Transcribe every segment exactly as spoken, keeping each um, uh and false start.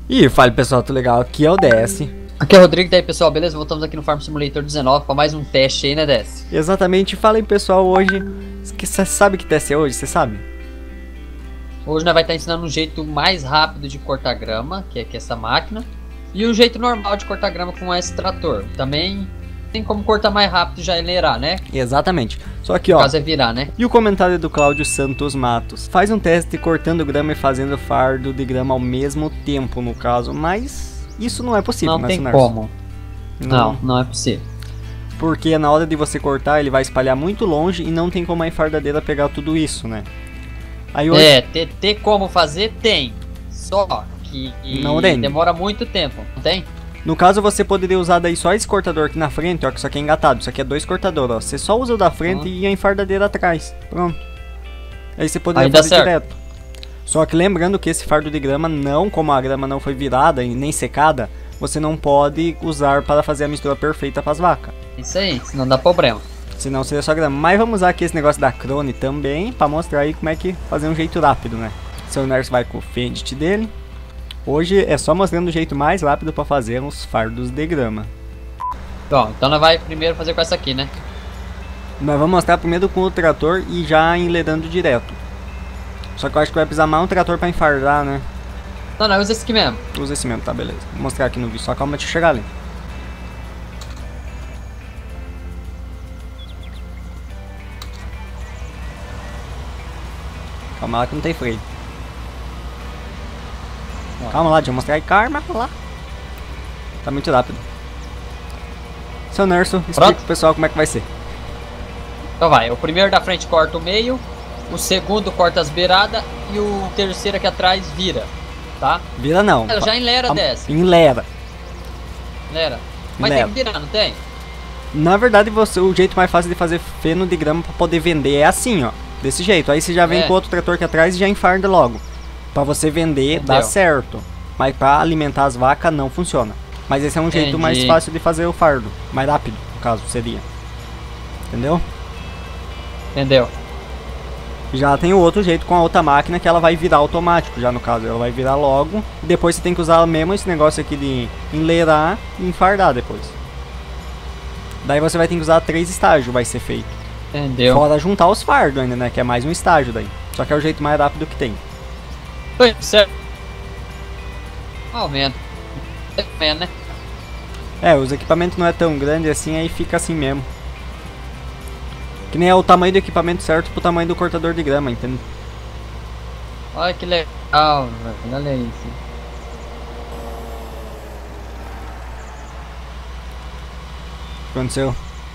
E fala pessoal, tudo legal? Aqui é o D S. Aqui é o Rodrigo, daí pessoal, beleza? Voltamos aqui no Farm Simulator dezenove para mais um teste aí, né, D S? Exatamente, fala aí pessoal, hoje... Você sabe que teste é hoje? Você sabe? Hoje nós vai estar ensinando um jeito mais rápido de cortar grama, que é que essa máquina. E o jeito normal de cortar grama com esse trator. Também tem como cortar mais rápido e já enleirar, né? Exatamente. Só que ó... No caso é virar, né? E o comentário do Cláudio Santos Matos. Faz um teste cortando grama e fazendo fardo de grama ao mesmo tempo, no caso. Mas isso não é possível, não né, tem Sunarso? como. Não. não, não é possível. Porque na hora de você cortar, ele vai espalhar muito longe e não tem como a enfardadeira pegar tudo isso, né? Aí hoje... É, ter, ter como fazer, tem. Só que não tem. Demora muito tempo, não tem? No caso, você poderia usar daí só esse cortador aqui na frente, ó, que isso aqui é engatado. Isso aqui é dois cortadores, ó. Você só usa o da frente uhum. e a enfardadeira atrás. Pronto. Aí você poderia Aí dá fazer certo. direto. Só que lembrando que esse fardo de grama não, como a grama não foi virada e nem secada, você não pode usar para fazer a mistura perfeita para as vacas. Isso aí, senão dá problema. Senão seria só grama. Mas vamos usar aqui esse negócio da Crone também, para mostrar aí como é que fazer um jeito rápido, né? Seu Nerso vai com o Fendit dele. Hoje é só mostrando o jeito mais rápido para fazer os fardos de grama. Bom, então nós vai primeiro fazer com essa aqui, né? Nós vamos mostrar primeiro com o trator e já enledando direto. Só que eu acho que vai precisar mais um trator para enfardar, né? Não, não, usa esse aqui mesmo. Usa esse mesmo, tá, beleza. Vou mostrar aqui no vídeo, só calma, deixa eu chegar ali. Calma lá que não tem freio. Ó. Calma lá, deixa eu mostrar aí. Calma lá. Tá muito rápido. Seu Nerso, explica Pronto? pro pessoal como é que vai ser. Então vai, o primeiro da frente corta o meio, o segundo corta as beiradas e o terceiro aqui atrás vira, tá? Vira não. Ela já enlera a, dessa. Enlera. Enlera. Mas Enlera. tem que virar, não tem? Na verdade, você, o jeito mais fácil de fazer feno de grama pra poder vender é assim, ó. Desse jeito. Aí você já vem é. com outro trator aqui atrás e já enfarda logo. Pra você vender, Entendeu? dá certo. Mas pra alimentar as vacas não funciona. Mas esse é um jeito Entendi. mais fácil de fazer o fardo. Mais rápido, no caso, seria. Entendeu? Entendeu? Já tem o outro jeito com a outra máquina que ela vai virar automático, já no caso. Ela vai virar logo. Depois você tem que usar mesmo esse negócio aqui de enleirar e enfardar depois. Daí você vai ter que usar três estágios, vai ser feito. Entendeu? Fora juntar os fardos ainda, né? Que é mais um estágio daí. Só que é o jeito mais rápido que tem. Foi, certo. Aumenta. Aumenta, né? É, os equipamentos não é tão grande assim, aí fica assim mesmo. Que nem é o tamanho do equipamento certo pro tamanho do cortador de grama, entende? Olha que legal, velho. Olha isso. O que aconteceu?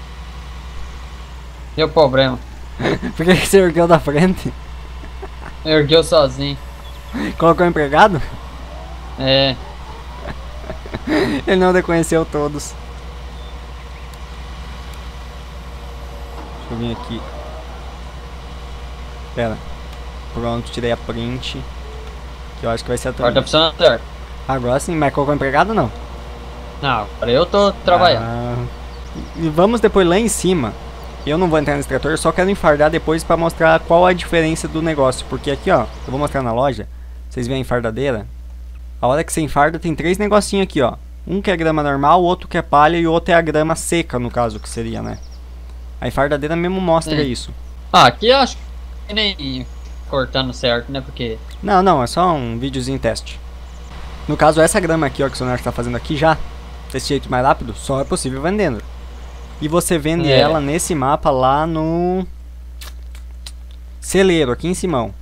Deu problema. Por que você ergueu da frente? Ergueu sozinho. Colocou empregado? É. Ele não reconheceu todos. Deixa eu vir aqui. Pera. Pronto, tirei a print. Que eu acho que vai ser a Agora tá funcionando certo. Agora sim, mas colocou empregado não? Não, agora eu tô trabalhando. Ah, e vamos depois lá em cima. Eu não vou entrar nesse trator, eu só quero enfardar depois pra mostrar qual a diferença do negócio. Porque aqui, ó, eu vou mostrar na loja. Vocês veem a enfardadeira. A hora que você enfarda tem três negocinhos aqui, ó. Um que é grama normal, o outro que é palha e o outro é a grama seca, no caso, que seria, né? A enfardadeira mesmo mostra Sim. isso. Ah, aqui eu acho que nem cortando certo, né? Porque... Não, não, é só um videozinho teste. No caso, essa grama aqui, ó, que o Sonar está fazendo aqui já, desse jeito mais rápido, só é possível vendendo. E você vende é. ela nesse mapa lá no... celeiro, aqui em Simão.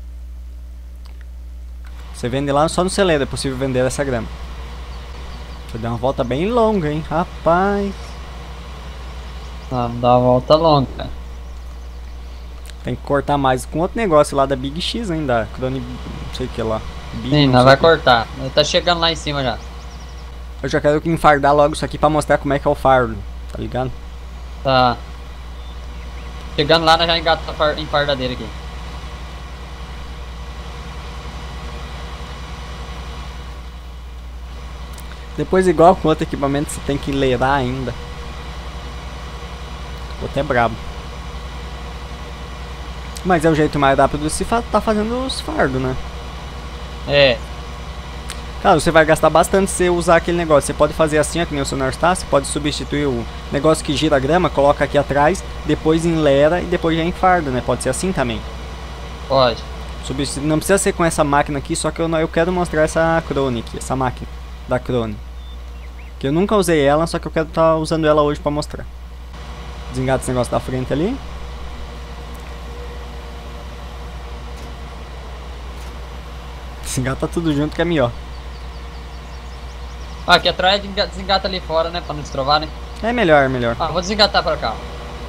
Você vende lá só no celeiro, é possível vender essa grama. Você deu uma volta bem longa, hein, rapaz. Ah, dá uma volta longa, cara. Tem que cortar mais com outro negócio lá da Big X ainda, Crone, não sei o que lá. Big, Sim, não nós sei vai o que. cortar. Tá chegando lá em cima já. Eu já quero enfardar logo isso aqui pra mostrar como é que é o fardo, tá ligado? Tá. Chegando lá, nós já engata a enfardadeira aqui. Depois, igual com outro equipamento, você tem que enleirar ainda. Ficou até brabo. Mas é o jeito mais rápido de se fa tá fazendo os fardos, né? É. Cara, você vai gastar bastante se você usar aquele negócio. Você pode fazer assim, ó, que nem o Sonar está. Você pode substituir o negócio que gira a grama, coloca aqui atrás, depois enlera e depois já enfarda, né? Pode ser assim também. Pode. Substitu... Não precisa ser com essa máquina aqui, só que eu, não... eu quero mostrar essa Krone aqui, essa máquina da Krone. Que eu nunca usei ela, só que eu quero estar tá usando ela hoje pra mostrar. Desengata esse negócio da frente ali. Desengata tudo junto que é melhor. Ah, aqui atrás desengata ali fora, né? Pra não destrovar, né? É melhor, é melhor. Ah, vou desengatar pra cá.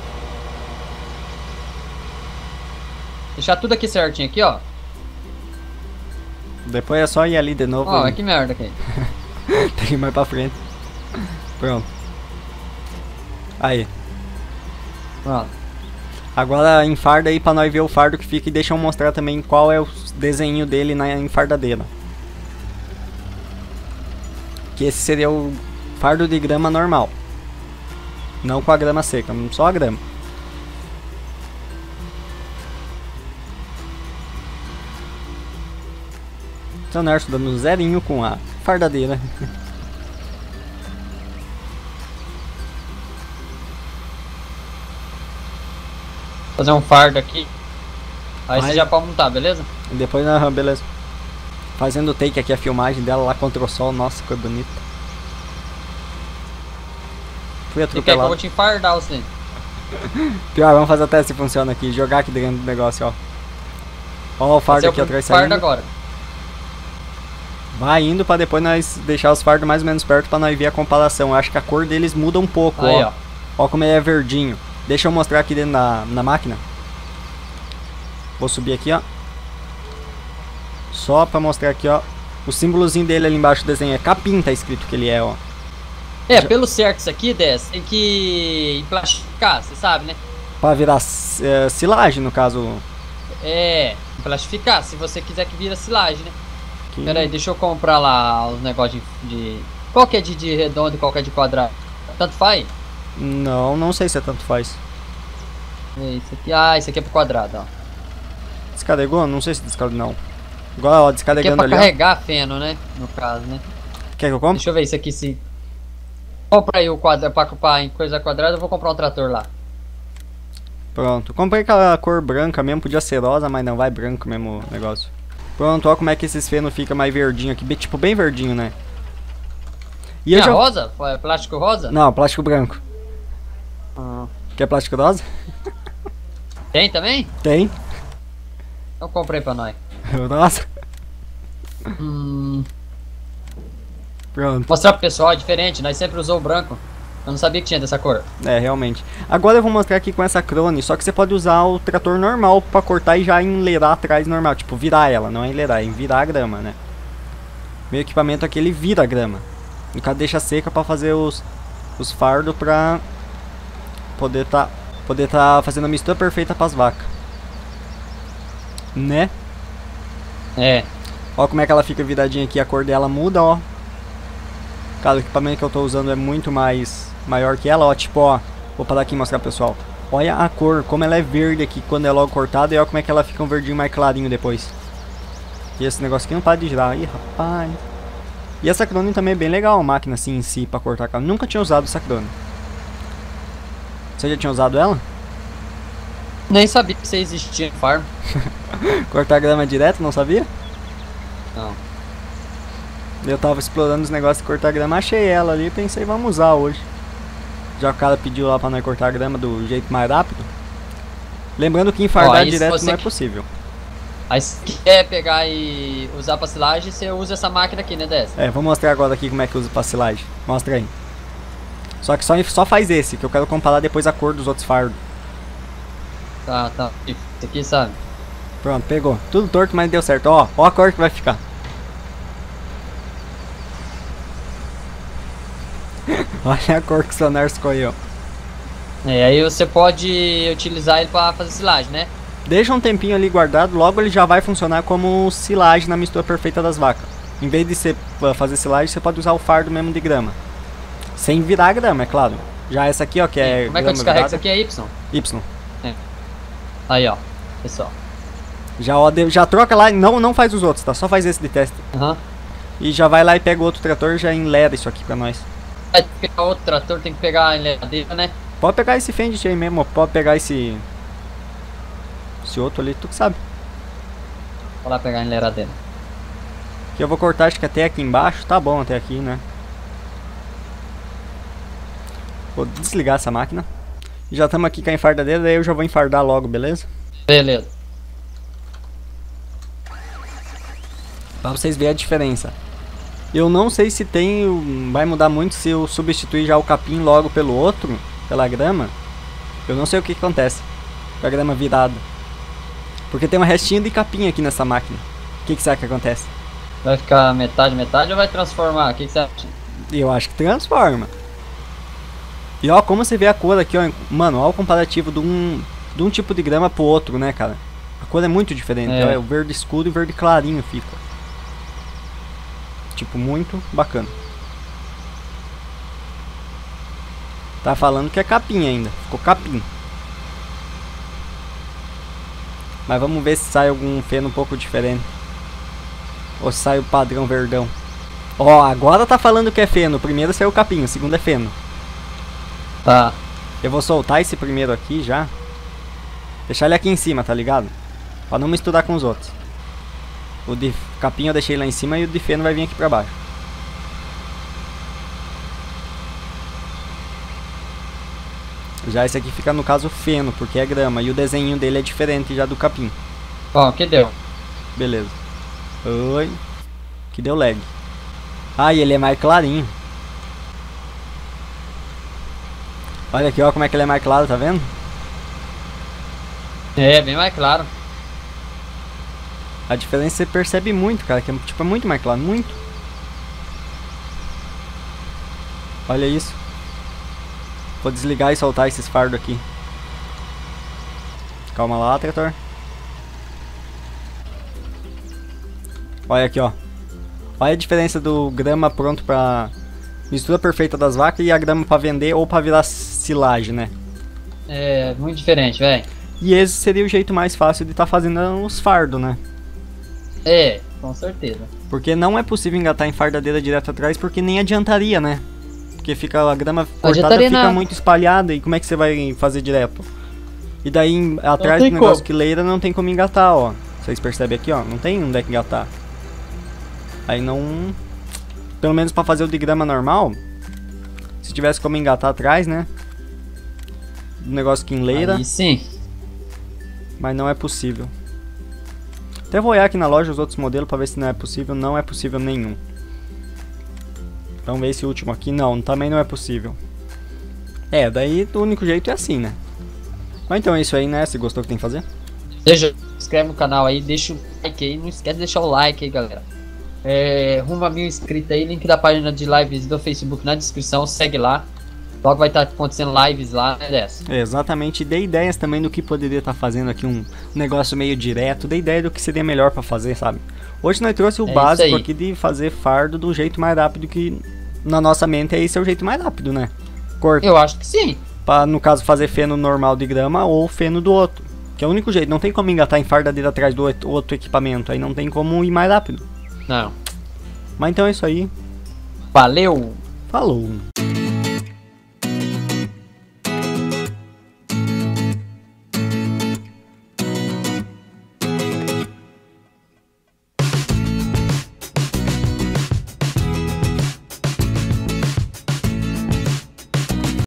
Deixar tudo aqui certinho aqui, ó. Depois é só ir ali de novo. Ó, oh, que merda aqui. Tem que ir mais pra frente. Pronto. Aí. Pronto. Agora enfarda aí pra nós ver o fardo que fica e deixa eu mostrar também qual é o desenho dele na enfardadeira. Que esse seria o fardo de grama normal. Não com a grama seca, só a grama. Então, Nerso dando um zerinho com a fardadeira. Fazer um fardo aqui. Aí Mas... você já pode montar, beleza? E depois, ah, beleza. Fazendo o take aqui, a filmagem dela lá contra o sol. Nossa, que bonita. Fui atropelado. Você quer que eu vou te enfardar você? Pior, vamos fazer até se funciona aqui. Jogar aqui dentro do negócio, ó. Ó o fardo aqui atrás saindo. Agora. Vai indo pra depois nós deixar os fardos mais ou menos perto pra nós ver a comparação. Eu acho que a cor deles muda um pouco, aí, ó. ó. Ó como ele é verdinho. Deixa eu mostrar aqui dentro da, na máquina. Vou subir aqui, ó. Só pra mostrar aqui, ó. O símbolozinho dele ali embaixo do desenho é capim, tá escrito que ele é, ó. É, Já... pelo certo isso aqui, Dez, tem que plastificar, você sabe, né? Pra virar é, silagem, no caso. É, plastificar, se você quiser que vira silagem, né? Que... Pera aí, deixa eu comprar lá os negócios de, de... Qual que é de, de redondo e qual que é de quadrado? Tanto faz? Não, não sei se é tanto faz. É isso aqui, ah, isso aqui é pro quadrado, ó. Descarregou? Não sei se descarregou, não. Igual, ó, descarregando ali. Aqui é pra carregar ó. Feno, né? No caso, né? Quer que eu compre? Deixa eu ver isso aqui se... Compra aí o quadrado, pra ocupar em coisa quadrada, eu vou comprar um trator lá. Pronto, comprei aquela cor branca mesmo, podia ser rosa, mas não, vai branco mesmo o negócio. Pronto, ó como é que esses fenos ficam mais verdinho aqui, tipo bem verdinho, né? E a já... rosa? É plástico rosa? Não, plástico branco. Ah. Quer plástico rosa? Tem também? Tem. Eu comprei pra nós. Nossa. Hum... Pronto. Mostrar pro pessoal, é diferente, nós sempre usou o branco. Eu não sabia que tinha dessa cor. É, realmente. Agora eu vou mostrar aqui com essa Krone, só que você pode usar o trator normal pra cortar e já enleirar atrás normal. Tipo, virar ela, não é enleirar, é virar a grama, né? Meu equipamento aqui, ele vira a grama. No caso, deixa seca pra fazer os, os fardos pra poder tá, poder tá fazendo a mistura perfeita pras vacas. Né? É. Ó como é que ela fica viradinha aqui, a cor dela muda, ó. Cara, o equipamento que eu tô usando é muito mais maior que ela, ó, tipo, ó, vou parar aqui e mostrar pro pessoal. Olha a cor, como ela é verde aqui quando é logo cortada e olha como é que ela fica um verdinho mais clarinho depois. E esse negócio aqui não para de girar, ih, rapaz. E essa Krone também é bem legal, a máquina assim em si, pra cortar carne. Nunca tinha usado essa Krone. Você já tinha usado ela? Nem sabia que você existia em farm. Cortar grama direto, não sabia? Não. Eu tava explorando os negócios de cortar grama, achei ela ali e pensei, vamos usar hoje. Já o cara pediu lá pra nós cortar grama do jeito mais rápido. Lembrando que enfardar Ó, direto não é que... possível. Aí se quer pegar e usar pra silagem, você usa essa máquina aqui, né, dessa? É, vou mostrar agora aqui como é que usa pra silagem. Mostra aí. Só que só, só faz esse, que eu quero comparar depois a cor dos outros fardos. Tá, tá. Isso aqui, sabe? Pronto, pegou. Tudo torto, mas deu certo. Ó, ó a cor que vai ficar. Olha a cor que o Sonar escolheu. É, aí você pode utilizar ele pra fazer silagem, né? Deixa um tempinho ali guardado, logo ele já vai funcionar como silagem na mistura perfeita das vacas. Em vez de você fazer silagem, você pode usar o fardo mesmo de grama. Sem virar a grama, é claro. Já essa aqui, ó, que é... Como é que eu descarrego isso aqui? É Y? Y. É. Aí, ó, pessoal. Já, ó, já troca lá, não, não faz os outros, tá? Só faz esse de teste. Aham. Uhum. E já vai lá e pega o outro trator e já enlera isso aqui pra nós. Vai pegar outro trator, tem que pegar a enleradeira, né? Pode pegar esse Fendit aí mesmo, pode pegar esse... Esse outro ali, tu que sabe. Vou lá pegar a enleradeira. Que eu vou cortar, acho que até aqui embaixo, tá bom até aqui, né? Vou desligar essa máquina. Já estamos aqui com a enfardadeira, daí eu já vou enfardar logo, beleza? Beleza. Pra vocês verem a diferença. Eu não sei se tem, vai mudar muito se eu substituir já o capim logo pelo outro, pela grama. Eu não sei o que, que acontece com a grama virada. Porque tem um restinho de capim aqui nessa máquina. O que, que será que acontece? Vai ficar metade, metade ou vai transformar? O que, que você acha? Eu acho que transforma. E ó, como você vê a cor aqui, ó. Mano, ó o comparativo de um, de um tipo de grama pro outro, né, cara? A cor é muito diferente. É. Ó, é o verde escuro e o verde clarinho fica. Tipo, muito bacana. Tá falando que é capim ainda. Ficou capim. Mas vamos ver se sai algum feno um pouco diferente. Ou se sai o padrão verdão. Ó, agora tá falando que é feno. O primeiro saiu o capim, o segundo é feno. Tá. Eu vou soltar esse primeiro aqui já. Deixar ele aqui em cima, tá ligado? Pra não misturar com os outros. O de capim eu deixei lá em cima e o de feno vai vir aqui pra baixo. Já esse aqui fica no caso feno, porque é grama. E o desenho dele é diferente já do capim. Ó, que deu? Beleza. Oi. Que deu lag. Ah, e ele é mais clarinho. Olha aqui, ó, como é que ele é mais claro, tá vendo? É, bem mais claro. A diferença você percebe muito, cara, que é, tipo, é muito mais claro, muito. Olha isso. Vou desligar e soltar esses fardos aqui. Calma lá, trator. Olha aqui, ó. Olha a diferença do grama pronto pra mistura perfeita das vacas e a grama pra vender ou pra virar silagem, né? É, muito diferente, velho. E esse seria o jeito mais fácil de estar tá fazendo os fardos, né? É, com certeza. Porque não é possível engatar em fardadeira direto atrás, porque nem adiantaria, né? Porque fica a grama cortada, fica nada. muito espalhada, e como é que você vai fazer direto? E daí em, atrás do negócio como. que leira não tem como engatar, ó. Vocês percebem aqui, ó, não tem onde é que engatar. Aí não... Pelo menos pra fazer o de grama normal, se tivesse como engatar atrás, né? Do negócio que enleira. Aí sim. Mas não é possível. Até vou olhar aqui na loja os outros modelos pra ver se não é possível. Não é possível nenhum. Vamos ver esse último aqui. Não, também não é possível. É, daí o único jeito é assim, né? Mas então é isso aí, né? Se gostou, o que tem que fazer? Deixa, se inscreve no canal aí, deixa o like aí. Não esquece de deixar o like aí, galera. É, rumo a mil inscritos aí. Link da página de lives do Facebook na descrição. Segue lá. Logo vai estar acontecendo lives lá, né, dessa? É, exatamente, dei ideias também do que poderia estar fazendo aqui, um negócio meio direto, dei ideia do que seria melhor pra fazer, sabe? Hoje nós trouxe o É básico aqui de fazer fardo do jeito mais rápido, que na nossa mente esse é o jeito mais rápido, né? Corta, Eu acho que sim. pra, no caso, fazer feno normal de grama ou feno do outro. Que é o único jeito, não tem como engatar em fardadeira atrás do outro equipamento, aí não tem como ir mais rápido. Não. Mas então é isso aí, Valeu! falou!